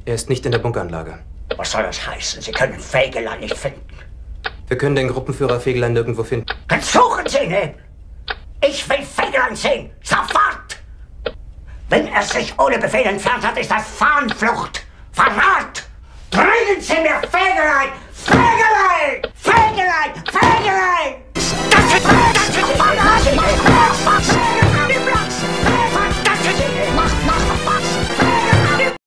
Er ist nicht in der Bunkeranlage. Was soll das heißen? Sie können Fegelein nicht finden. Wir können den Gruppenführer Fegelein nirgendwo finden. Dann suchen Sie ihn! Ich will Fegelein sehen! Sofort! Wenn er sich ohne Befehl entfernt hat, ist das Fahnenflucht! Verrat! Bringen Sie mir Fegelein! Fegelein! Fegelein! Fegelein!